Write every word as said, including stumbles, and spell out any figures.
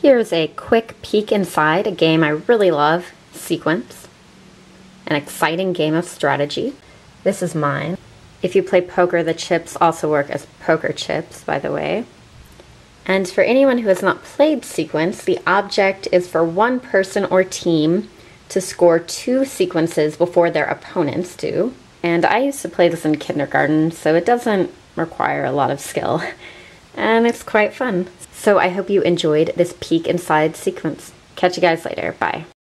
here's a quick peek inside a game I really love, Sequence. An exciting game of strategy. This is mine. If you play poker, the chips also work as poker chips, by the way. And for anyone who has not played Sequence, the object is for one person or team to score two sequences before their opponents do. And I used to play this in kindergarten, so it doesn't require a lot of skill. And it's quite fun. So I hope you enjoyed this peek inside Sequence. Catch you guys later. Bye.